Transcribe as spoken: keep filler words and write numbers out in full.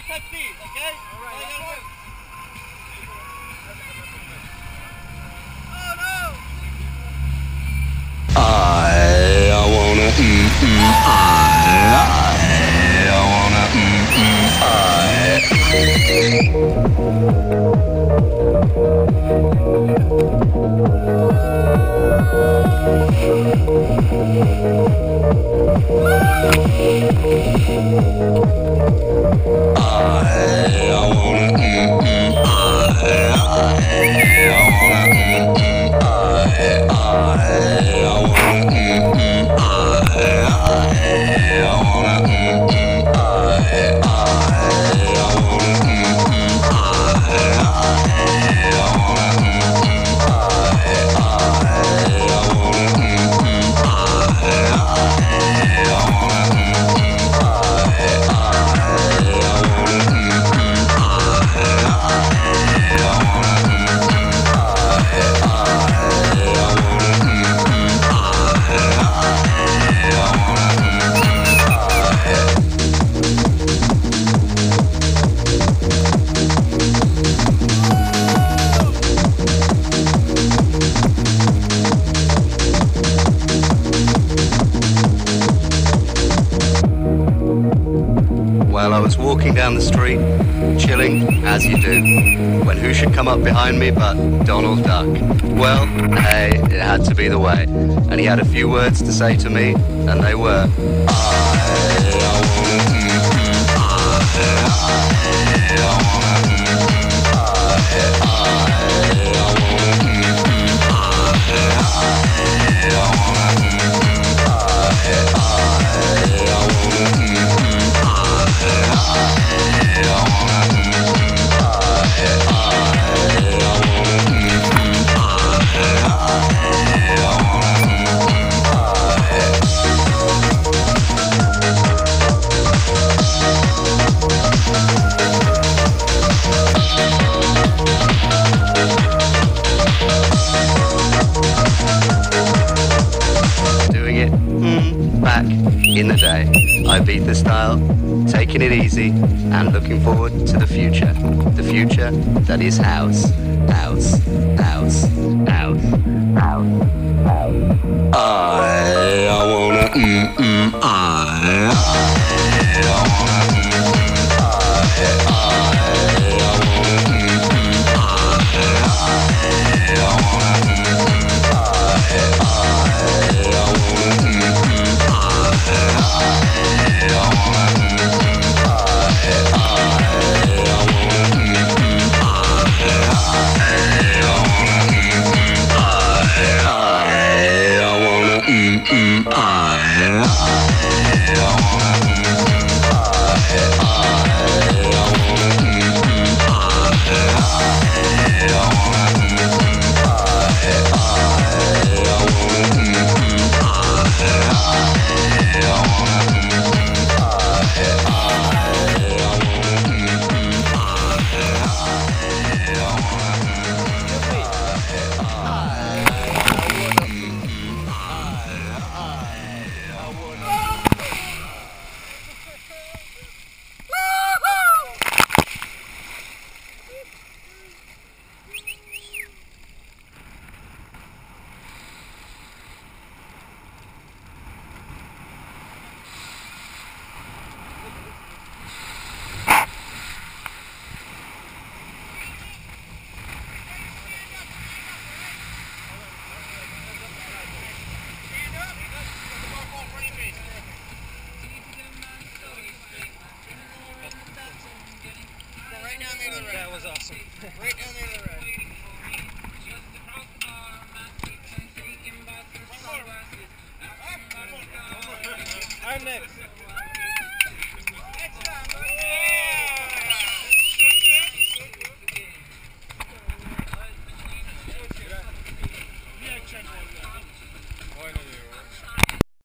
touch these, okay? All right. All right. Oh no! I, I wanna mm mm I, I, I wanna mm mm I. I, I wanna mm mm I, I, I wanna mm mm I, I, I wanna mm mm I, I, I wanna mm mm I, I, I wanna mm mm I, I, I wanna mm mm I, I, I wanna mm mm I, I, I wanna mm mm I, I, I wanna mm Well, I was walking down the street, chilling, as you do, when who should come up behind me but Donald Duck. Well, hey, it had to be the way. And he had a few words to say to me, and they were, I, I wanna mm, mm, I, I, I wanna mm, mm, I, I, I wanna mm, mm, I, I, I wanna mm, mm, I, I, I wanna mm, mm, doing it mm, back in the day. I beat the style, taking it easy, and looking forward to the future. The future that is house, house, house, house, house, house. I, I wanna mm mm I, I wanna